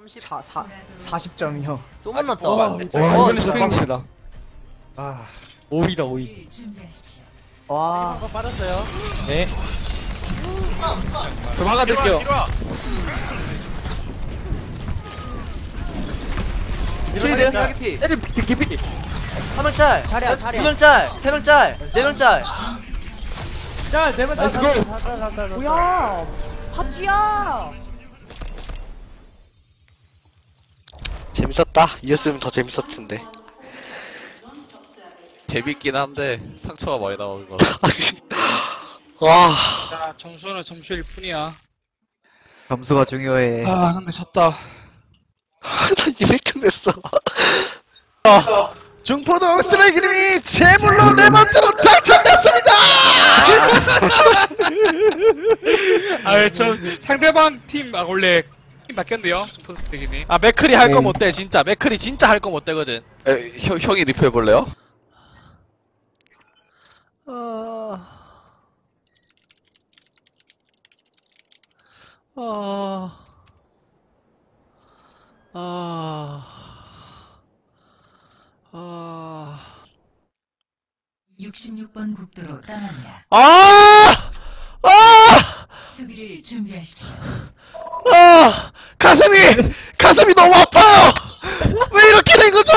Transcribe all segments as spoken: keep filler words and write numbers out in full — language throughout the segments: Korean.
삼십. 차, 사, 사십 점이요. 또 만났다. 와, 어, 이번에 진짜 어, 빡세다. 아, 오이다 오이. 와. 한번 빠졌어요. 네. 저 막아드릴게요. 쉴드. 하기피. 애들 개피. 한 명짤. 자리야, 자리야. 두 명짤. 세 명짤. 네 명짤. 자, 대면 다 나이스 골. 뭐야? 팥쥐야! 재밌었다. 이었으면 더 재밌었을 텐데. 재밌긴 한데 상처가 많이 나오는 거. 와. 자, 점수는 점수일 뿐이야. 점수가 중요해. 아, 근데 졌다. 나 일 등 됐어. 중포동 쓰레기님이 제물로 네 번째로 당첨됐습니다! 아, 저 상대방 팀, 아, 원래 팀 바뀌었네요. 중포동 쓰레기님. 아, 맥클이 할 거 네. 못돼, 진짜. 맥클이 진짜 할 거 못되거든. 에, 형, 형이 리뷰 해볼래요? 아... 아... 아... 아... 육십육 번 국도로 떠납니다. 아! 아! 수비를 준비하십시오. 아! 가슴이! 가슴이 너무 아파요! 왜 이렇게 된 거죠?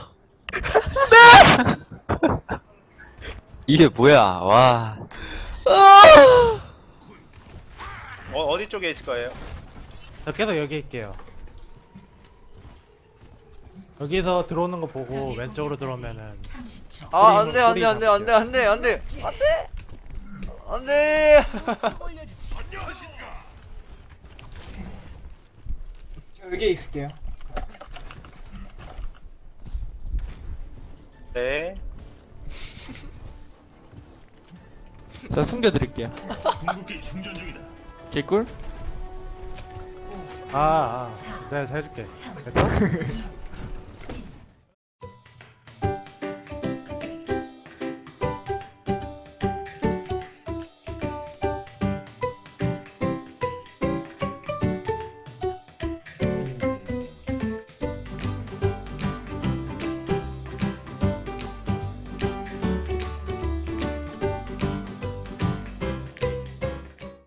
네! 이게 뭐야? 와. 아! 어, 어디 쪽에 있을 거예요? 저 계속 여기 있게요. 여기서 들어오는 거 보고 왼쪽으로 들어오면은 삼십 초. 아, 안 돼, 안 돼, 안 돼, 안 돼, 안 돼, 안 돼. 안 돼. 안 돼. 여기 있을게요. 네. 자 숨겨드릴게요. 개꿀? 아, 아. 내가 해줄게. 됐다?